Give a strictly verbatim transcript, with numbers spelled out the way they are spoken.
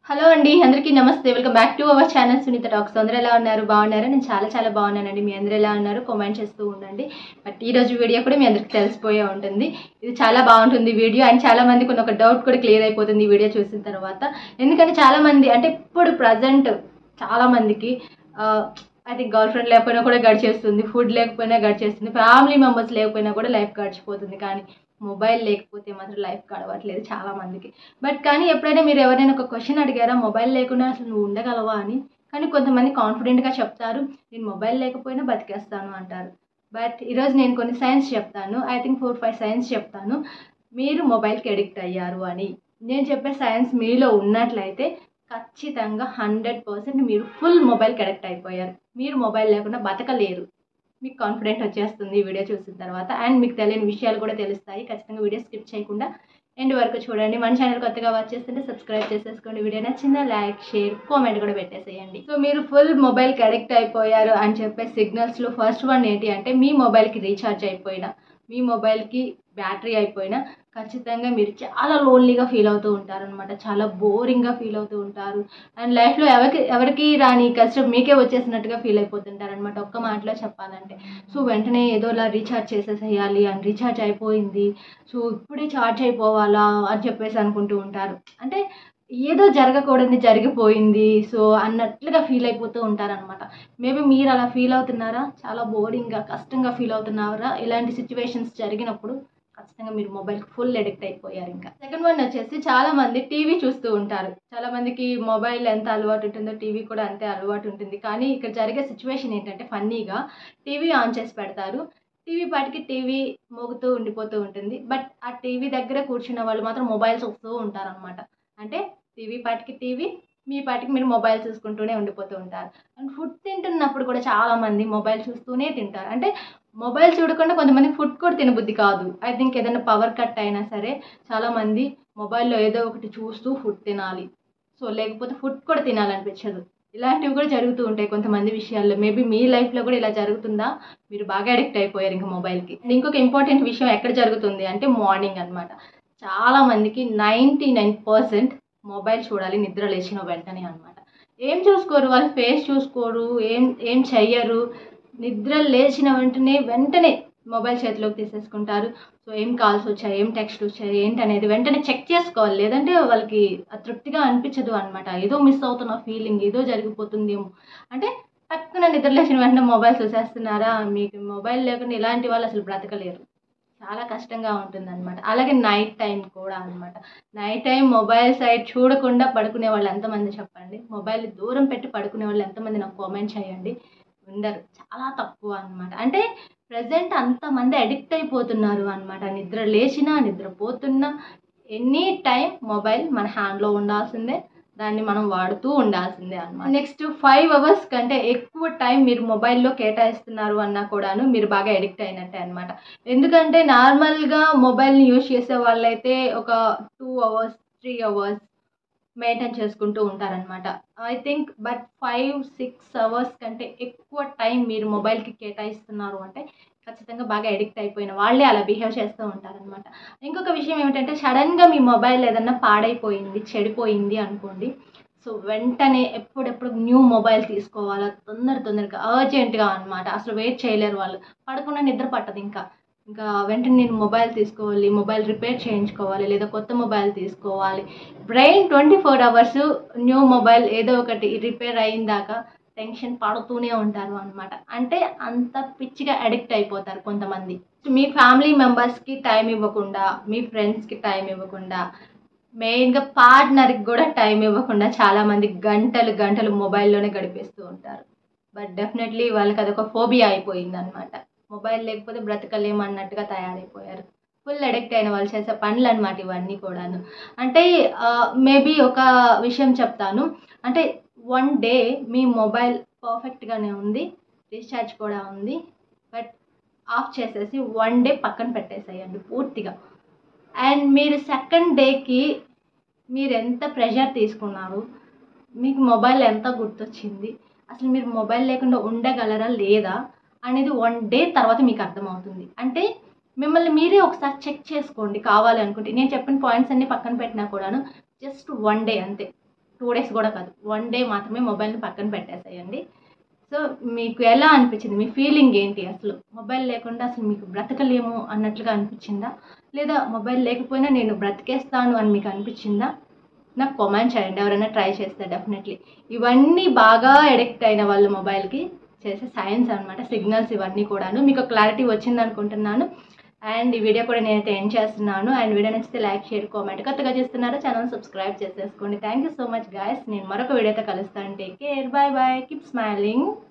Hello అండి, అందరికీ నమస్తే. Welcome back to our channel Sunitha talks. అందరూ ఎలా ఉన్నారు? బాగున్నారా? నేను చాలా చాలా బాగున్నానండి. మీ అందరూ ఎలా ఉన్నారు? కామెంట్ చేస్తూ ఉండండి. బట్ ఈ రోజు వీడియో కూడా మీ అందరికి తెలిసిపోయే ఉంటుంది. ఇది చాలా బాగుంటుంది వీడియో, అండ్ చాలా మందికి ఒక డౌట్ కూడా క్లియర్ అయిపోతుంది ఈ వీడియో చూసిన తర్వాత. ఎందుకంటే చాలా మంది అంటే ఇప్పుడు ప్రజెంట్ చాలా మందికి ఐ థింక్ గర్ల్ ఫ్రెండ్ లేకపోయినా కూడా గడిచేస్తుంది, ఫుడ్ లేకపోయినా గడిచేస్తుంది, ఫ్యామిలీ మెంబర్స్ లేకపోయినా కూడా లైఫ్ గడిచిపోతుంది. కానీ మొబైల్ లేకపోతే మాత్రం లైఫ్ గడవట్లేదు చాలా మందికి. బట్ కానీ ఎప్పుడైనా మీరు ఎవరైనా ఒక క్వశ్చన్ అడిగారా, మొబైల్ లేకుండా అసలు నువ్వు ఉండగలవా అని? కానీ కొంతమంది కాన్ఫిడెంట్గా చెప్తారు, నేను మొబైల్ లేకపోయినా బతికేస్తాను అంటారు. బట్ ఈరోజు నేను కొన్ని సైన్స్ చెప్తాను. I think four five signs చెప్తాను, మీరు మొబైల్కి అడిక్ట్ అయ్యారు అని. నేను చెప్పే సైన్స్ మీలో ఉన్నట్లయితే ఖచ్చితంగా హండ్రెడ్ పర్సెంట్ మీరు ఫుల్ మొబైల్కి అడిక్ట్ అయిపోయారు. మీరు మొబైల్ లేకుండా బతకలేరు. మీకు కాన్ఫిడెంట్ వచ్చేస్తుంది ఈ వీడియో చూసిన తర్వాత, అండ్ మీకు తెలియని విషయాలు కూడా తెలుస్తాయి. ఖచ్చితంగా వీడియో స్కిప్ చేయకుండా ఎండ్ వరకు చూడండి. మన ఛానల్ కొత్తగా వాచ్ చేస్తుంటే సబ్స్క్రైబ్ చేసేసుకోండి. వీడియో నచ్చిందా లైక్ షేర్ కామెంట్ కూడా పెట్టేసేయండి. సో మీరు ఫుల్ మొబైల్కి అడిక్ట్ అయిపోయారు అని చెప్పే సిగ్నల్స్లో ఫస్ట్ వన్ ఏంటి అంటే, మీ మొబైల్కి రీఛార్జ్ అయిపోయినా, మీ మొబైల్కి బ్యాటరీ అయిపోయినా ఖచ్చితంగా మీరు చాలా లోన్లీగా ఫీల్ అవుతూ ఉంటారనమాట. చాలా బోరింగ్గా ఫీల్ అవుతూ ఉంటారు. అండ్ లైఫ్లో ఎవరికి ఎవరికి రాని కష్టం మీకే వచ్చేసినట్టుగా ఫీల్ అయిపోతుంటారనమాట ఒక్క మాటలో చెప్పాలంటే. సో వెంటనే ఏదోలా రీఛార్జ్ చేసేసేయాలి అని, రీఛార్జ్ అయిపోయింది సో ఇప్పుడే ఛార్జ్ అయిపోవాలా అని చెప్పేసి అనుకుంటూ ఉంటారు. అంటే ఏదో జరగకూడదు జరిగిపోయింది సో అన్నట్లుగా ఫీల్ అయిపోతూ ఉంటారనమాట. మేబీ మీరు అలా ఫీల్ అవుతున్నారా? చాలా బోరింగ్గా కష్టంగా ఫీల్ అవుతున్నారా ఇలాంటి సిచ్యువేషన్స్ జరిగినప్పుడు? ఖచ్చితంగా మీరు మొబైల్కి ఫుల్ అడిక్ట్ అయిపోయారు. ఇంకా సెకండ్ వన్ వచ్చేసి, చాలా మంది టీవీ చూస్తూ ఉంటారు. చాలా మందికి మొబైల్ ఎంత అలవాటు ఉంటుందో టీవీ కూడా అంతే అలవాటు ఉంటుంది. కానీ ఇక్కడ జరిగే సిచ్యువేషన్ ఏంటంటే, ఫన్నీగా టీవీ ఆన్ చేసి పెడతారు, టీవీ పాటికి టీవీ మోగుతూ ఉండిపోతూ ఉంటుంది. బట్ ఆ టీవీ దగ్గర కూర్చున్న వాళ్ళు మాత్రం మొబైల్ చూస్తూ ఉంటారనమాట. అంటే టీవీ పాటికి టీవీ, మీ పాటికి మీరు మొబైల్ చూసుకుంటూనే ఉండిపోతూ ఉంటారు. అండ్ ఫుడ్ తింటున్నప్పుడు కూడా చాలామంది మొబైల్ చూస్తూనే తింటారు. అంటే మొబైల్ చూడకుండా కొంతమంది ఫుడ్ కూడా తినబుద్ధి కాదు. ఐ థింక్ ఏదైనా పవర్ కట్ అయినా సరే చాలామంది మొబైల్లో ఏదో ఒకటి చూస్తూ ఫుడ్ తినాలి, సో లేకపోతే ఫుడ్ కూడా తినాలనిపించదు. ఇలాంటివి కూడా జరుగుతూ ఉంటాయి కొంతమంది విషయాల్లో. మేబీ మీ లైఫ్లో కూడా ఇలా జరుగుతుందా? మీరు బాగా అడిక్ట్ అయిపోయారు ఇంకా మొబైల్కి. ఇంకొక ఇంపార్టెంట్ విషయం ఎక్కడ జరుగుతుంది అంటే, మార్నింగ్ అనమాట. చాలామందికి నైంటీ నైన్ పర్సెంట్ మొబైల్ చూడాలి నిద్ర లేచిన వెంటనే అనమాట. ఏం చూసుకోరు, వాళ్ళ ఫేస్ చూసుకోరు, ఏం ఏం చెయ్యరు. నిద్ర లేచిన వెంటనే వెంటనే మొబైల్ చేతిలోకి తీసేసుకుంటారు. సో ఏం కాల్స్ వచ్చాయి, ఏం టెక్స్ట్ వచ్చాయి ఏంటి అనేది వెంటనే చెక్ చేసుకోవాలి. లేదంటే వాళ్ళకి తృప్తిగా అనిపించదు అనమాట. ఏదో మిస్ అవుతున్న ఫీలింగ్, ఏదో జరిగిపోతుందేమో అంటే టక్కున నిద్ర లేచిన వెంటనే మొబైల్ చూసేస్తున్నారా? మీకు మొబైల్ లేకుండా ఇలాంటి వాళ్ళు అసలు బ్రతకలేరు. చాలా కష్టంగా ఉంటుందన్నమాట. అలాగే నైట్ టైం కూడా అనమాట. నైట్ టైం మొబైల్ సైడ్ చూడకుండా పడుకునే వాళ్ళు ఎంతమంది చెప్పండి? మొబైల్ దూరం పెట్టి పడుకునే వాళ్ళు ఎంతమంది నాకు కామెంట్ చేయండి. ఉండరు, చాలా తక్కువ అనమాట. అంటే ప్రజెంట్ అంతమంది అడిక్ట్ అయిపోతున్నారు అనమాట. నిద్ర లేచినా నిద్రపోతున్నా ఎనీ టైం మొబైల్ మన హ్యాండ్లో ఉండాల్సిందే, దాన్ని మనం వాడుతూ ఉండాల్సిందే అనమాట. నెక్స్ట్ ఫైవ్ అవర్స్ కంటే ఎక్కువ టైం మీరు మొబైల్లో కేటాయిస్తున్నారు అన్నా కూడాను మీరు బాగా అడిక్ట్ అయినట్టే అనమాట. ఎందుకంటే నార్మల్గా మొబైల్ని యూజ్ చేసే వాళ్ళైతే ఒక two hours three hours maintain చేసుకుంటూ ఉంటారనమాట. I think but five six hours కంటే ఎక్కువ టైం మీరు మొబైల్కి కేటాయిస్తున్నారు అంటే ఖచ్చితంగా బాగా అడిక్ట్ అయిపోయిన వాళ్ళే అలా బిహేవ్ చేస్తూ ఉంటారనమాట. ఇంకొక విషయం ఏమిటంటే, సడన్గా మీ మొబైల్ ఏదన్నా పాడైపోయింది, చెడిపోయింది అనుకోండి, సో వెంటనే ఎప్పుడెప్పుడు న్యూ మొబైల్ తీసుకోవాలా తొందర తొందరగా అర్జెంటుగా అనమాట. అసలు వెయిట్ చేయలేరు వాళ్ళు. పడకుండా నిద్ర పట్టదు ఇంకా ఇంకా వెంటనే నేను మొబైల్ తీసుకోవాలి, మొబైల్ రిపేర్ చేయించుకోవాలి, లేదా కొత్త మొబైల్ తీసుకోవాలి. Brain twenty four hours new mobile ఏదో ఒకటి రిపేర్ అయిందాకా టెన్షన్ పడుతూనే ఉంటారు అనమాట. అంటే అంత పిచ్చిగా అడిక్ట్ అయిపోతారు కొంతమంది. మీ ఫ్యామిలీ మెంబర్స్కి టైం ఇవ్వకుండా, మీ ఫ్రెండ్స్కి టైం ఇవ్వకుండా, మెయిన్గా పార్ట్నర్కి కూడా టైం ఇవ్వకుండా చాలామంది గంటలు గంటలు మొబైల్లోనే గడిపేస్తూ ఉంటారు. బట్ డెఫినెట్లీ వాళ్ళకి అదొక ఫోబియా అయిపోయింది అనమాట. మొబైల్ లేకపోతే బ్రతకలేము అన్నట్టుగా తయారైపోయారు. ఫుల్ అడిక్ట్ అయిన వాళ్ళు చేసే పనులు అనమాట ఇవన్నీ కూడాను. అంటే మేబీ ఒక విషయం చెప్తాను. అంటే వన్ డే మీ మొబైల్ పర్ఫెక్ట్గానే ఉంది, రీఛార్జ్ కూడా ఉంది, బట్ ఆఫ్ చేసేసి వన్ డే పక్కన పెట్టేసేయండి పూర్తిగా. అండ్ మీరు సెకండ్ డేకి మీరు ఎంత ప్రెషర్ తీసుకున్నారు, మీకు మొబైల్ ఎంత గుర్తొచ్చింది, అసలు మీరు మొబైల్ లేకుండా ఉండగలరా లేదా అనేది వన్ డే తర్వాత మీకు అర్థమవుతుంది. అంటే మిమ్మల్ని మీరే ఒకసారి చెక్ చేసుకోండి కావాలి అనుకుంటే. నేను చెప్పిన పాయింట్స్ అన్నీ పక్కన పెట్టినా కూడాను జస్ట్ వన్ డే అంతే. టూ డేస్ కూడా కాదు, వన్ డే మాత్రమే మొబైల్ని పక్కన పెట్టేసేయండి. సో మీకు ఎలా అనిపించింది, మీ ఫీలింగ్ ఏంటి? అసలు మొబైల్ లేకుండా అసలు మీకు బ్రతకలేము అన్నట్లుగా అనిపించిందా, లేదా మొబైల్ లేకపోయినా నేను బ్రతికేస్తాను అని మీకు అనిపించిందా? నాకు కామెంట్ చేయండి, ఎవరైనా ట్రై చేస్తే డెఫినెట్లీ. ఇవన్నీ బాగా అడిక్ట్ అయిన వాళ్ళు మొబైల్కి చేసే సైన్స్ అనమాట, సిగ్నల్స్ ఇవన్నీ కూడాను. మీకు క్లారిటీ వచ్చింది అనుకుంటున్నాను. అండ్ ఈ వీడియో కూడా నేనైతే ఎండ్ చేస్తున్నాను. అండ్ వీడియో నచ్చితే లైక్, షేర్, కామెంట్. కొత్తగా చేస్తున్నారో ఛానల్ సబ్స్క్రైబ్ చేసేసుకోండి. Thank you so much guys. నేను మరొక వీడియోతో కలుస్తాను. Take care, bye bye, keep smiling.